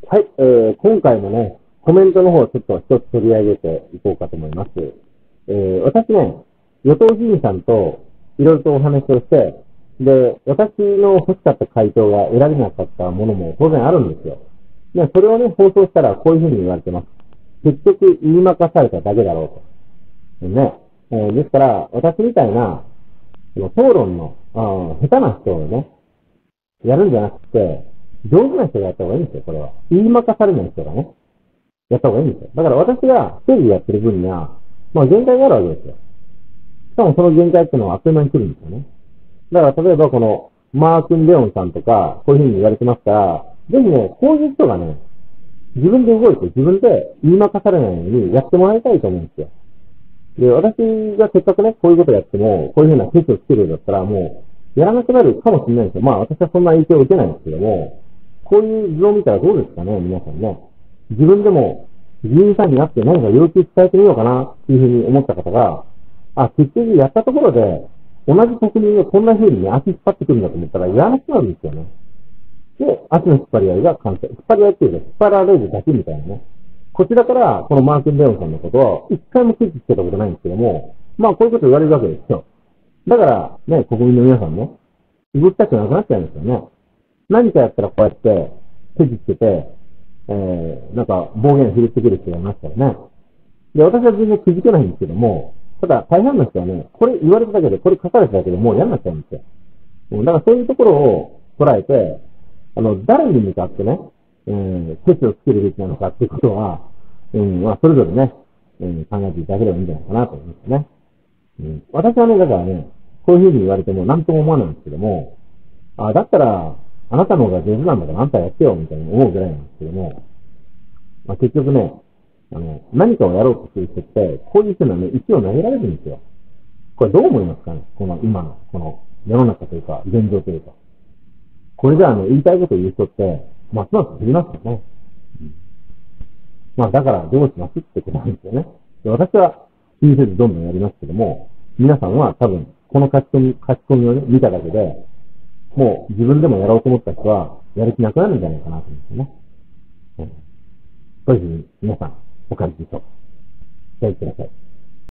はい、今回もね、コメントの方をちょっと一つ取り上げていこうかと思います。私ね、与党議員さんといろいろとお話をして、で、私の欲しかった回答が得られなかったものも当然あるんですよ。で、それをね、放送したらこういうふうに言われてます。結局言いまかされただけだろうと。ね。ですから、私みたいな、討論の、下手な人をね、やるんじゃなくて、上手な人がやった方がいいんですよ、これは。言いまかされない人がね、やった方がいいんですよ。だから私が一人でやってる分には、まあ限界があるわけですよ。しかもその限界っていうのはあっという間に来るんですよね。だから例えばこの、マー君レオンさんとか、こういうふうに言われてますから、ぜひね、こういう人がね、自分で動いて自分で言いまかされないようにやってもらいたいと思うんですよ。で、私がせっかくね、こういうことやっても、こういうふうなケースをつけるようだったら、もう、やらなくなるかもしれないんですよ。まあ、私はそんな影響を受けないんですけども、こういう図を見たらどうですかね、皆さんね。自分でも、議員さんになって何か要求伝えてみようかな、っていうふうに思った方が、あ、結局やったところで、同じ国民がこんなふうにね、足引っ張ってくるんだと思ったら、やらなくなるんですよね。で、足の引っ張り合いが完成。引っ張り合いっていうか、引っ張られるだけみたいなね。こちらから、このマー君・レオンさんのことを、一回もケチつけたことないんですけども、まあ、こういうこと言われるわけですよ。だから、ね、国民の皆さんね、動きたくなくなっちゃうんですよね。何かやったらこうやって、ケチつけて、なんか、暴言振るってくる人がいますからね。で、私は全然気づけないんですけども、ただ、大半の人はね、これ言われただけで、これ書かれただけでもう嫌になっちゃうんですよ。だからそういうところを捉えて、誰に向かってね、ケチをつけるべきなのかっていうことは、まあ、それぞれね、考えていただければいいんじゃないかなと思いますね。私はね、だからね、こういうふうに言われても何とも思わないんですけども、だったら、あなたの方が上手なんだからあんたやってよ、みたいに思うぐらいなんですけども、まあ、結局ね、何かをやろうとする人って、こういうふうなね、石を投げられるんですよ。これどう思いますかね、この今の、この世の中というか、現状というか。これじゃ言いたいことを言う人って、ますます減りますよね。まあ、だからどうしますってことなんですよね。で、私は気にせずどんどんやりますけども、皆さんは多分、この書き込みをね、見ただけで、もう自分でもやろうと思った人は、やる気なくなるんじゃないかなと思うんですよね。そういうふうに皆さん、お感じでしょう。じゃあ、いってらっしゃい。